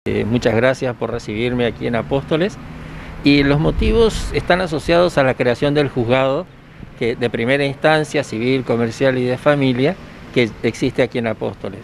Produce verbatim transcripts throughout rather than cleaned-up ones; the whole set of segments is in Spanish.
Eh, muchas gracias por recibirme aquí en Apóstoles. Y los motivos están asociados a la creación del juzgado que, de primera instancia, civil, comercial y de familia, que existe aquí en Apóstoles.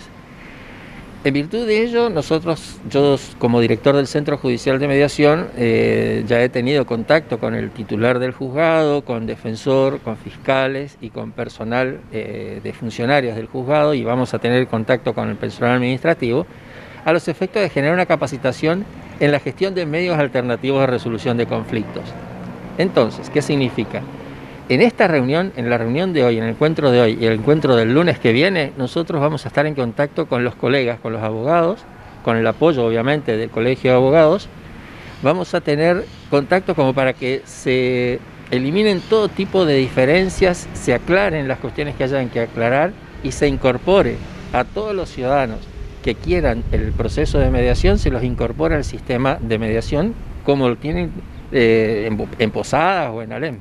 En virtud de ello, nosotros, yo como director del Centro Judicial de Mediación, eh, ya he tenido contacto con el titular del juzgado, con defensor, con fiscales y con personal eh, de funcionarios del juzgado, y vamos a tener contacto con el personal administrativo, a los efectos de generar una capacitación en la gestión de medios alternativos de resolución de conflictos. Entonces, ¿qué significa? En esta reunión, en la reunión de hoy, en el encuentro de hoy y el encuentro del lunes que viene, nosotros vamos a estar en contacto con los colegas, con los abogados, con el apoyo obviamente del Colegio de Abogados. Vamos a tener contacto como para que se eliminen todo tipo de diferencias, se aclaren las cuestiones que hayan que aclarar y se incorpore a todos los ciudadanos que quieran el proceso de mediación, se los incorpora al sistema de mediación como lo tienen eh, en, en Posadas o en Alem.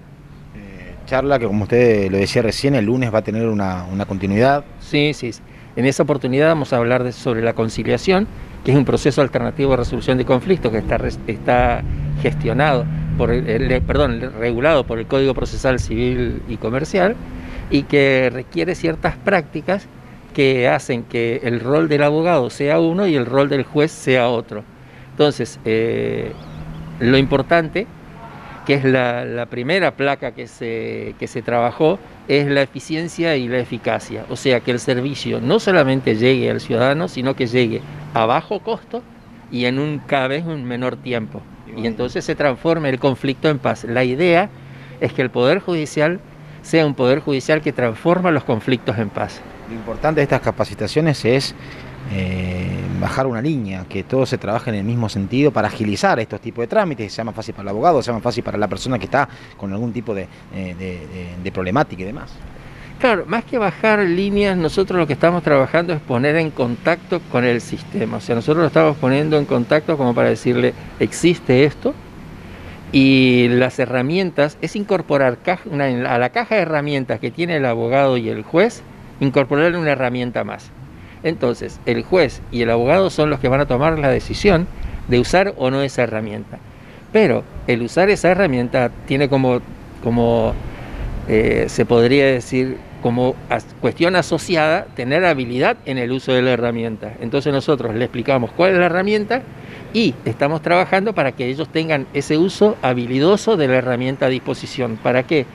Charla que, como usted lo decía recién, el lunes va a tener una, una continuidad. Sí, sí. En esa oportunidad vamos a hablar de, sobre la conciliación, que es un proceso alternativo de resolución de conflictos que está, está gestionado, por el, el, perdón, regulado por el Código Procesal Civil y Comercial, y que requiere ciertas prácticas que hacen que el rol del abogado sea uno y el rol del juez sea otro. Entonces, eh, lo importante, que es la, la primera placa que se, que se trabajó, es la eficiencia y la eficacia. O sea, que el servicio no solamente llegue al ciudadano, sino que llegue a bajo costo y en un cada vez un menor tiempo. Y entonces se transforme el conflicto en paz. La idea es que el Poder Judicial sea un Poder Judicial que transforma los conflictos en paz. Lo importante de estas capacitaciones es Eh, bajar una línea, que todo se trabaje en el mismo sentido para agilizar estos tipos de trámites, sea más fácil para el abogado, sea más fácil para la persona que está con algún tipo de, de, de, de problemática y demás. Claro, más que bajar líneas, nosotros lo que estamos trabajando es poner en contacto con el sistema. O sea, nosotros lo estamos poniendo en contacto como para decirle, existe esto, y las herramientas, es incorporar una, a la caja de herramientas que tiene el abogado y el juez, incorporarle una herramienta más. Entonces, el juez y el abogado son los que van a tomar la decisión de usar o no esa herramienta. Pero el usar esa herramienta tiene como, como eh, se podría decir, como as, cuestión asociada, tener habilidad en el uso de la herramienta. Entonces nosotros le explicamos cuál es la herramienta y estamos trabajando para que ellos tengan ese uso habilidoso de la herramienta a disposición. ¿Para qué?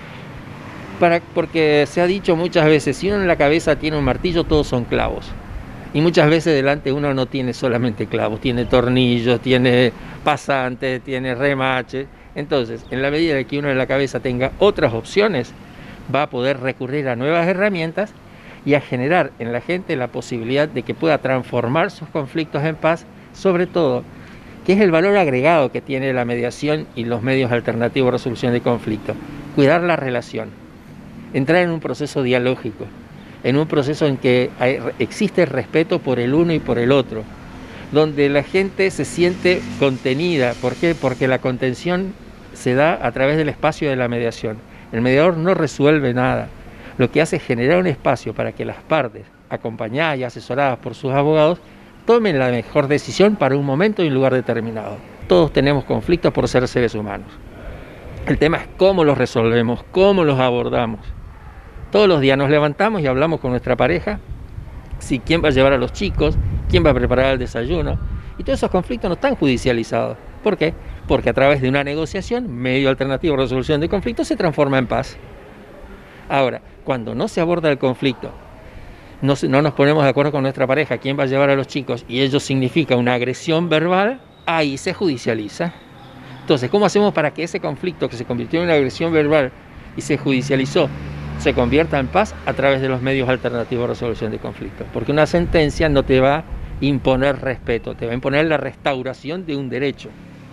Para, porque se ha dicho muchas veces, si uno en la cabeza tiene un martillo, todos son clavos. Y muchas veces delante uno no tiene solamente clavos, tiene tornillos, tiene pasantes, tiene remaches. Entonces, en la medida de que uno en la cabeza tenga otras opciones, va a poder recurrir a nuevas herramientas y a generar en la gente la posibilidad de que pueda transformar sus conflictos en paz, sobre todo, que es el valor agregado que tiene la mediación y los medios alternativos de resolución de conflictos, cuidar la relación. Entrar en un proceso dialógico, en un proceso en que hay, existe respeto por el uno y por el otro, donde la gente se siente contenida. ¿Por qué? Porque la contención se da a través del espacio de la mediación. El mediador no resuelve nada, lo que hace es generar un espacio para que las partes, acompañadas y asesoradas por sus abogados, tomen la mejor decisión para un momento y un lugar determinado. Todos tenemos conflictos por ser seres humanos. El tema es cómo los resolvemos, cómo los abordamos. Todos los días nos levantamos y hablamos con nuestra pareja, si quién va a llevar a los chicos, quién va a preparar el desayuno, y todos esos conflictos no están judicializados. ¿Por qué? Porque a través de una negociación, medio alternativo de resolución de conflictos, se transforma en paz. Ahora, cuando no se aborda el conflicto, no, no nos ponemos de acuerdo con nuestra pareja, quién va a llevar a los chicos, y ello significa una agresión verbal, ahí se judicializa. Entonces, ¿cómo hacemos para que ese conflicto que se convirtió en una agresión verbal y se judicializó, se convierta en paz? A través de los medios alternativos de resolución de conflictos. Porque una sentencia no te va a imponer respeto, te va a imponer la restauración de un derecho.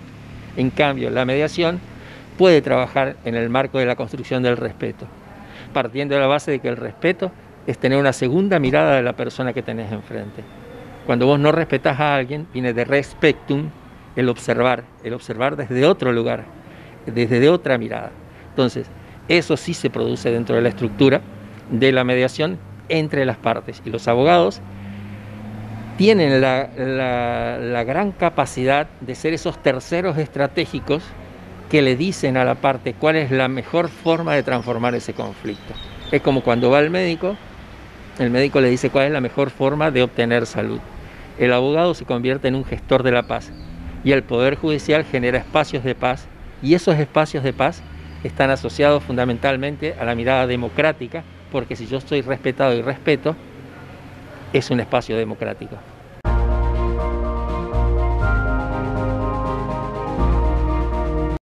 En cambio, la mediación puede trabajar en el marco de la construcción del respeto, partiendo de la base de que el respeto es tener una segunda mirada de la persona que tenés enfrente. Cuando vos no respetás a alguien, viene de respectum, el observar, el observar desde otro lugar, desde otra mirada. Entonces, eso sí se produce dentro de la estructura de la mediación entre las partes. Y los abogados tienen la, la, la gran capacidad de ser esos terceros estratégicos que le dicen a la parte cuál es la mejor forma de transformar ese conflicto. Es como cuando va al médico, el médico le dice cuál es la mejor forma de obtener salud. El abogado se convierte en un gestor de la paz y el Poder Judicial genera espacios de paz, y esos espacios de paz están asociados fundamentalmente a la mirada democrática, porque si yo estoy respetado y respeto, es un espacio democrático.